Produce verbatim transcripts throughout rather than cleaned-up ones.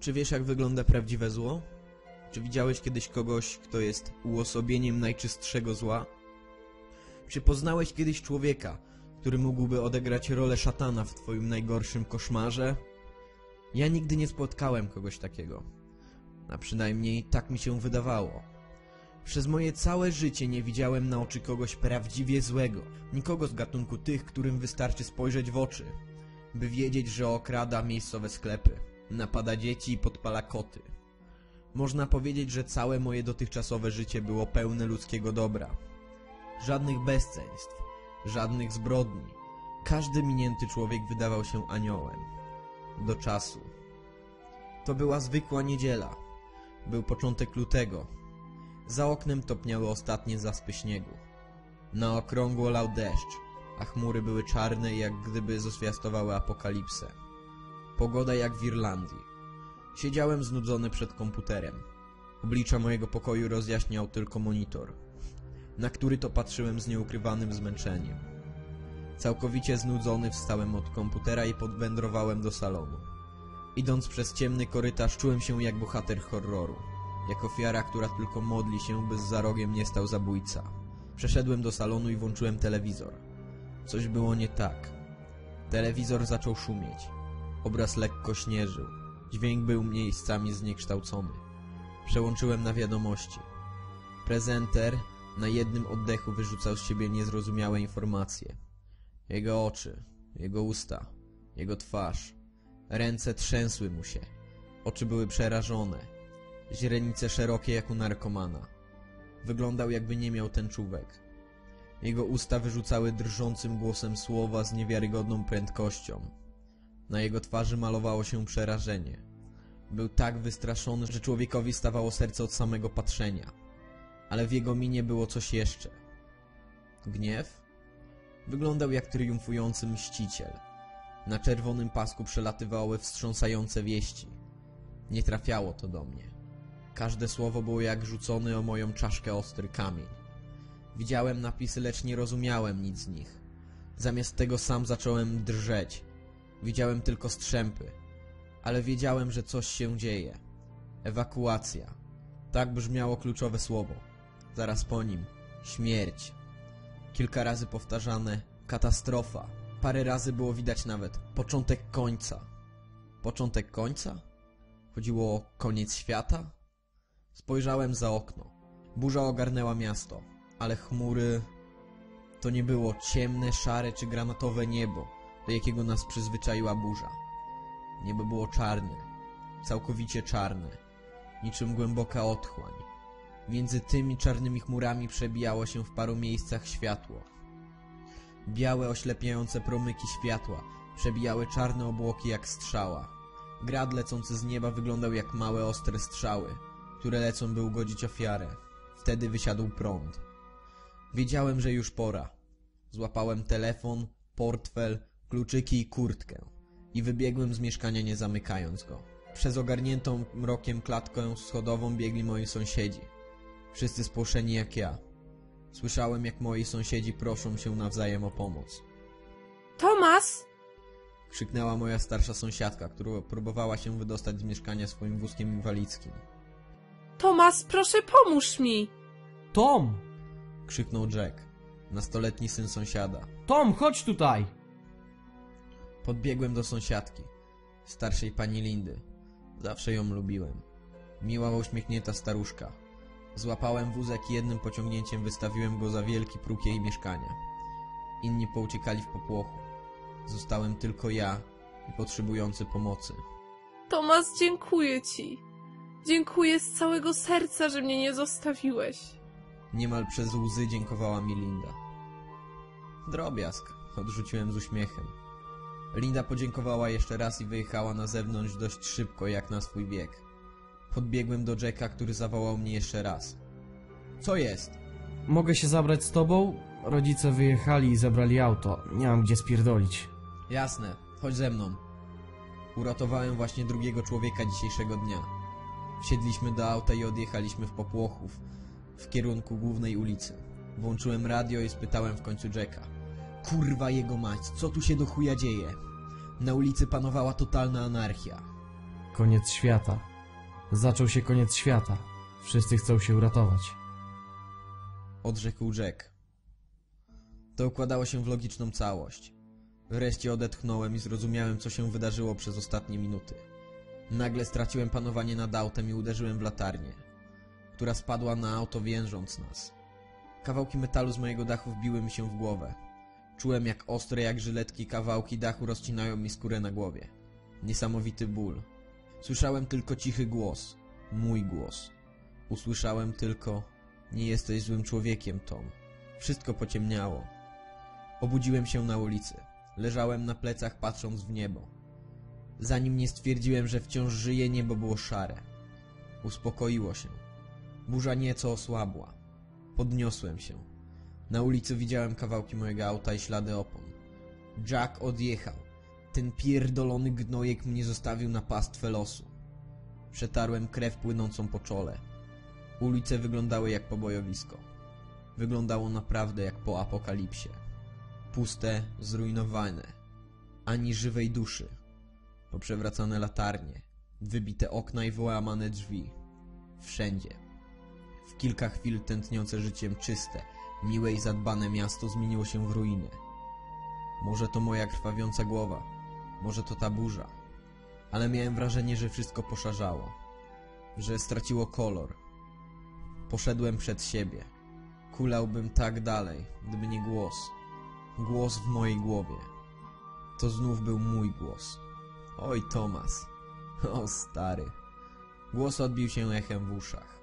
Czy wiesz, jak wygląda prawdziwe zło? Czy widziałeś kiedyś kogoś, kto jest uosobieniem najczystszego zła? Czy poznałeś kiedyś człowieka, który mógłby odegrać rolę szatana w twoim najgorszym koszmarze? Ja nigdy nie spotkałem kogoś takiego. A przynajmniej tak mi się wydawało. Przez moje całe życie nie widziałem na oczy kogoś prawdziwie złego. Nikogo z gatunku tych, którym wystarczy spojrzeć w oczy, by wiedzieć, że okrada miejscowe sklepy, napada dzieci i podpala koty. Można powiedzieć, że całe moje dotychczasowe życie było pełne ludzkiego dobra. Żadnych bezceństw, żadnych zbrodni. Każdy minięty człowiek wydawał się aniołem. Do czasu. To była zwykła niedziela. Był początek lutego. Za oknem topniały ostatnie zaspy śniegu. Na okrągło lał deszcz, a chmury były czarne, jak gdyby zoswiastowały apokalipsę. Pogoda jak w Irlandii. Siedziałem znudzony przed komputerem. Oblicza mojego pokoju rozjaśniał tylko monitor, na który to patrzyłem z nieukrywanym zmęczeniem. Całkowicie znudzony wstałem od komputera i podwędrowałem do salonu. Idąc przez ciemny korytarz czułem się jak bohater horroru. Jak ofiara, która tylko modli się, by za rogiem nie stał zabójca. Przeszedłem do salonu i włączyłem telewizor. Coś było nie tak. Telewizor zaczął szumieć. Obraz lekko śnieżył. Dźwięk był miejscami zniekształcony. Przełączyłem na wiadomości. Prezenter na jednym oddechu wyrzucał z siebie niezrozumiałe informacje. Jego oczy, jego usta, jego twarz. Ręce trzęsły mu się. Oczy były przerażone. Źrenice szerokie jak u narkomana. Wyglądał, jakby nie miał tęczówek. Jego usta wyrzucały drżącym głosem słowa z niewiarygodną prędkością. Na jego twarzy malowało się przerażenie. Był tak wystraszony, że człowiekowi stawało serce od samego patrzenia. Ale w jego minie było coś jeszcze. Gniew? Wyglądał jak triumfujący mściciel. Na czerwonym pasku przelatywały wstrząsające wieści. Nie trafiało to do mnie. Każde słowo było jak rzucony o moją czaszkę ostry kamień. Widziałem napisy, lecz nie rozumiałem nic z nich. Zamiast tego sam zacząłem drżeć. Widziałem tylko strzępy. Ale wiedziałem, że coś się dzieje. Ewakuacja. Tak brzmiało kluczowe słowo. Zaraz po nim śmierć. Kilka razy powtarzane katastrofa. Parę razy było widać nawet początek końca. Początek końca? Chodziło o koniec świata? Spojrzałem za okno. Burza ogarnęła miasto, ale chmury... To nie było ciemne, szare czy granatowe niebo, do jakiego nas przyzwyczaiła burza. Niebo było czarne, całkowicie czarne, niczym głęboka otchłań. Między tymi czarnymi chmurami przebijało się w paru miejscach światło. Białe, oślepiające promyki światła przebijały czarne obłoki jak strzała. Grad lecący z nieba wyglądał jak małe, ostre strzały, które lecą, by ugodzić ofiarę. Wtedy wysiadł prąd. Wiedziałem, że już pora. Złapałem telefon, portfel, kluczyki i kurtkę i wybiegłem z mieszkania, nie zamykając go. Przez ogarniętą mrokiem klatkę schodową biegli moi sąsiedzi. Wszyscy spłoszeni jak ja. Słyszałem, jak moi sąsiedzi proszą się nawzajem o pomoc. Tomas! Krzyknęła moja starsza sąsiadka, która próbowała się wydostać z mieszkania swoim wózkiem inwalidzkim. Tomas, proszę pomóż mi! Tom! Krzyknął Jack, nastoletni syn sąsiada. Tom, chodź tutaj! Podbiegłem do sąsiadki, starszej pani Lindy. Zawsze ją lubiłem. Miła, uśmiechnięta staruszka. Złapałem wózek i jednym pociągnięciem wystawiłem go za wielki próg jej mieszkania. Inni pouciekali w popłochu. Zostałem tylko ja i potrzebujący pomocy. Tomas, dziękuję ci. Dziękuję z całego serca, że mnie nie zostawiłeś. Niemal przez łzy dziękowała mi Linda. Drobiazg, odrzuciłem z uśmiechem. Linda podziękowała jeszcze raz i wyjechała na zewnątrz dość szybko, jak na swój wiek. Podbiegłem do Jacka, który zawołał mnie jeszcze raz. Co jest? Mogę się zabrać z tobą? Rodzice wyjechali i zabrali auto. Nie mam gdzie spierdolić. Jasne, chodź ze mną. Uratowałem właśnie drugiego człowieka dzisiejszego dnia. Wsiedliśmy do auta i odjechaliśmy w popłochów w kierunku głównej ulicy. Włączyłem radio i spytałem w końcu Jacka. Kurwa jego mać, co tu się do chuja dzieje? Na ulicy panowała totalna anarchia. Koniec świata. Zaczął się koniec świata. Wszyscy chcą się uratować. Odrzekł Jack. To układało się w logiczną całość. Wreszcie odetchnąłem i zrozumiałem, co się wydarzyło przez ostatnie minuty. Nagle straciłem panowanie nad autem i uderzyłem w latarnię, która spadła na auto, więżąc nas. Kawałki metalu z mojego dachu wbiły mi się w głowę. Czułem, jak ostre jak żyletki kawałki dachu rozcinają mi skórę na głowie. Niesamowity ból. Słyszałem tylko cichy głos. Mój głos. Usłyszałem tylko: nie jesteś złym człowiekiem, Tom. Wszystko pociemniało. Obudziłem się na ulicy. Leżałem na plecach, patrząc w niebo. Zanim nie stwierdziłem, że wciąż żyję, niebo było szare. Uspokoiło się. Burza nieco osłabła. Podniosłem się. Na ulicy widziałem kawałki mojego auta i ślady opon. Jack odjechał. Ten pierdolony gnojek mnie zostawił na pastwę losu. Przetarłem krew płynącą po czole. Ulice wyglądały jak pobojowisko. Wyglądało naprawdę jak po apokalipsie. Puste, zrujnowane. Ani żywej duszy. Poprzewracane latarnie. Wybite okna i wyłamane drzwi. Wszędzie. W kilka chwil tętniące życiem czyste, miłe i zadbane miasto zmieniło się w ruinę. Może to moja krwawiąca głowa. Może to ta burza. Ale miałem wrażenie, że wszystko poszarzało. Że straciło kolor. Poszedłem przed siebie. Kulałbym tak dalej, gdyby nie głos. Głos w mojej głowie. To znów był mój głos. Oj, Thomas. O, stary. Głos odbił się echem w uszach.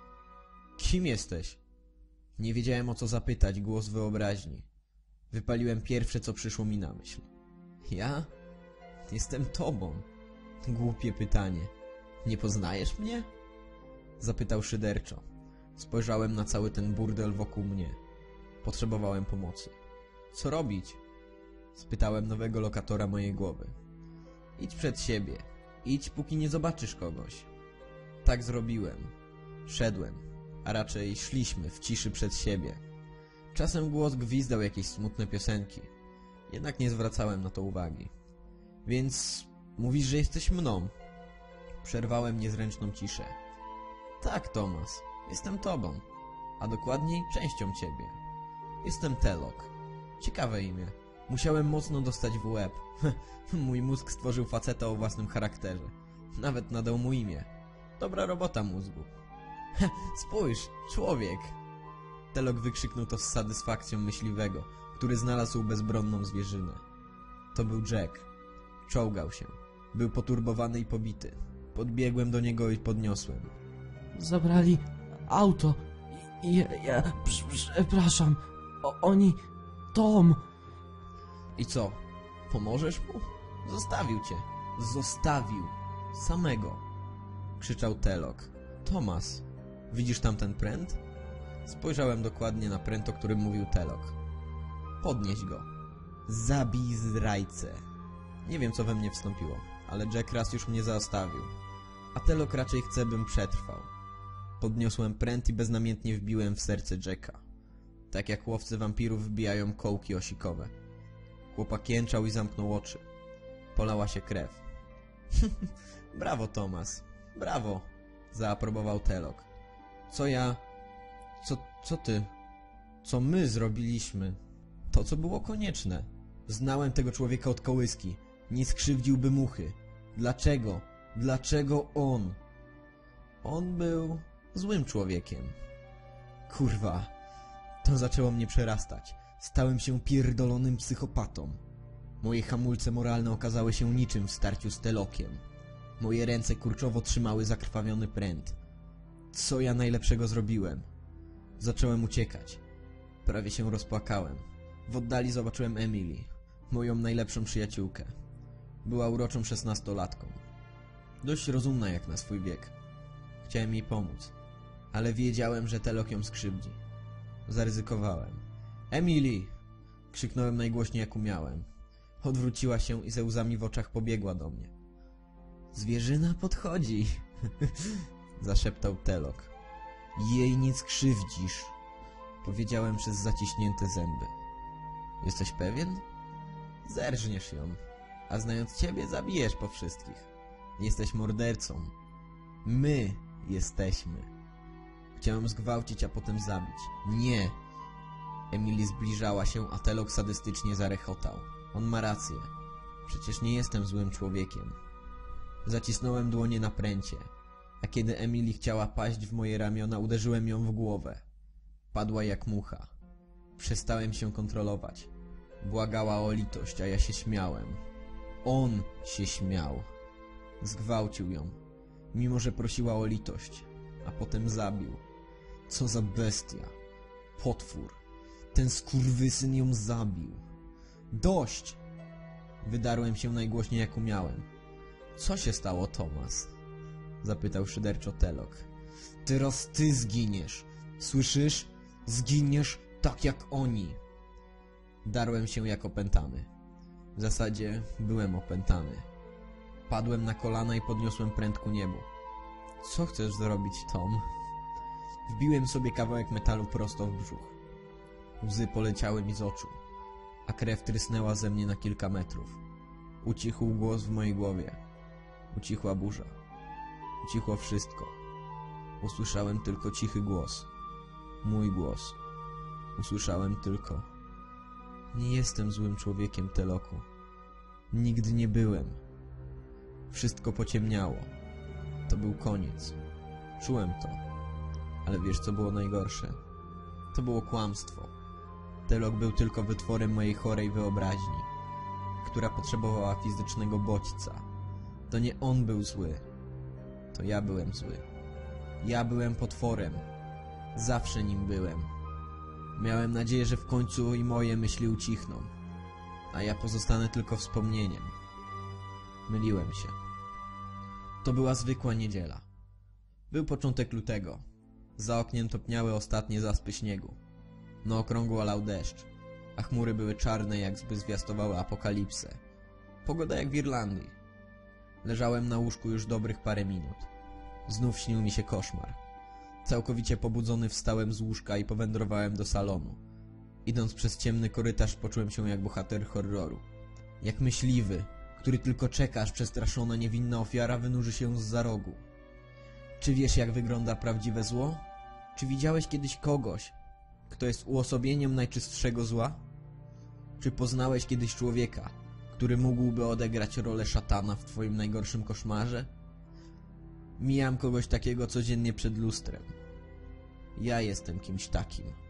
Kim jesteś? Nie wiedziałem, o co zapytać, głos wyobraźni. Wypaliłem pierwsze, co przyszło mi na myśl. Ja? Jestem tobą. Głupie pytanie. Nie poznajesz mnie? Zapytał szyderczo. Spojrzałem na cały ten burdel wokół mnie. Potrzebowałem pomocy. Co robić? Spytałem nowego lokatora mojej głowy. Idź przed siebie. Idź, póki nie zobaczysz kogoś. Tak zrobiłem. Szedłem, a raczej szliśmy w ciszy przed siebie. Czasem głos gwizdał jakieś smutne piosenki. Jednak nie zwracałem na to uwagi. Więc mówisz, że jesteś mną? Przerwałem niezręczną ciszę. Tak, Thomas. Jestem tobą. A dokładniej częścią ciebie. Jestem Telok. Ciekawe imię. Musiałem mocno dostać w łeb. Mój mózg stworzył faceta o własnym charakterze. Nawet nadał mu imię. Dobra robota mózgu. Spójrz, człowiek! Telok wykrzyknął to z satysfakcją myśliwego, który znalazł bezbronną zwierzynę. To był Jack. Czołgał się. Był poturbowany i pobity. Podbiegłem do niego i podniosłem. Zabrali auto. Ja, ja przepraszam. O, oni... Tom... I co? Pomożesz mu? Zostawił cię. Zostawił. Samego. Krzyczał Telok. Thomas, widzisz tam ten pręt? Spojrzałem dokładnie na pręt, o którym mówił Telok. Podnieś go. Zabij zdrajcę. Nie wiem, co we mnie wstąpiło, ale Jack raz już mnie zastawił. A Telok raczej chce, bym przetrwał. Podniosłem pręt i beznamiętnie wbiłem w serce Jacka. Tak jak łowcy wampirów wbijają kołki osikowe. Chłopak jęczał i zamknął oczy. Polała się krew. Brawo, Thomas. Brawo. Zaaprobował Telok. Co ja... Co... co ty... Co my zrobiliśmy? To, co było konieczne. Znałem tego człowieka od kołyski. Nie skrzywdziłby muchy. Dlaczego? Dlaczego on? On był złym człowiekiem. Kurwa. To zaczęło mnie przerastać. Stałem się pierdolonym psychopatą. Moje hamulce moralne okazały się niczym w starciu z Telokiem. Moje ręce kurczowo trzymały zakrwawiony pręt. Co ja najlepszego zrobiłem? Zacząłem uciekać. Prawie się rozpłakałem. W oddali zobaczyłem Emily, moją najlepszą przyjaciółkę. Była uroczą szesnastolatką. Dość rozumna jak na swój wiek. Chciałem jej pomóc, ale wiedziałem, że Telok ją skrzywdzi. Zaryzykowałem. Emily! Krzyknąłem najgłośniej jak umiałem. Odwróciła się i ze łzami w oczach pobiegła do mnie. Zwierzyna podchodzi! Zaszeptał Telok. Jej nie skrzywdzisz, powiedziałem przez zaciśnięte zęby. Jesteś pewien? Zerżniesz ją, a znając ciebie zabijesz po wszystkich. Jesteś mordercą. My jesteśmy. Chciałem zgwałcić, a potem zabić. Nie! Emily zbliżała się, a Telok sadystycznie zarechotał. On ma rację. Przecież nie jestem złym człowiekiem. Zacisnąłem dłonie na pręcie, a kiedy Emily chciała paść w moje ramiona, uderzyłem ją w głowę. Padła jak mucha. Przestałem się kontrolować. Błagała o litość, a ja się śmiałem. On się śmiał. Zgwałcił ją, mimo że prosiła o litość, a potem zabił. Co za bestia. Potwór. Ten skurwysyn ją zabił. Dość! Wydarłem się najgłośniej jak umiałem. Co się stało, Thomas? Zapytał szyderczo Telok. Teraz ty zginiesz. Słyszysz? Zginiesz tak jak oni. Darłem się jak opętany. W zasadzie byłem opętany. Padłem na kolana i podniosłem pręt ku niebu. Co chcesz zrobić, Tom? Wbiłem sobie kawałek metalu prosto w brzuch. Łzy poleciały mi z oczu, a krew trysnęła ze mnie na kilka metrów. Ucichł głos w mojej głowie. Ucichła burza. Ucichło wszystko. Usłyszałem tylko cichy głos. Mój głos. Usłyszałem tylko: nie jestem złym człowiekiem, Teloku. Nigdy nie byłem. Wszystko pociemniało. To był koniec. Czułem to. Ale wiesz, co było najgorsze? To było kłamstwo. Telok był tylko wytworem mojej chorej wyobraźni, która potrzebowała fizycznego bodźca. To nie on był zły. To ja byłem zły. Ja byłem potworem. Zawsze nim byłem. Miałem nadzieję, że w końcu i moje myśli ucichną, a ja pozostanę tylko wspomnieniem. Myliłem się. To była zwykła niedziela. Był początek lutego. Za oknem topniały ostatnie zaspy śniegu. Na okrągło lał deszcz, a chmury były czarne, jakby zwiastowały apokalipsę. Pogoda jak w Irlandii. Leżałem na łóżku już dobrych parę minut. Znów śnił mi się koszmar. Całkowicie pobudzony wstałem z łóżka i powędrowałem do salonu. Idąc przez ciemny korytarz, poczułem się jak bohater horroru. Jak myśliwy, który tylko czeka, aż przestraszona niewinna ofiara wynurzy się zza rogu. Czy wiesz, jak wygląda prawdziwe zło? Czy widziałeś kiedyś kogoś, kto jest uosobieniem najczystszego zła? Czy poznałeś kiedyś człowieka, który mógłby odegrać rolę szatana w twoim najgorszym koszmarze? Mijam kogoś takiego codziennie przed lustrem. Ja jestem kimś takim.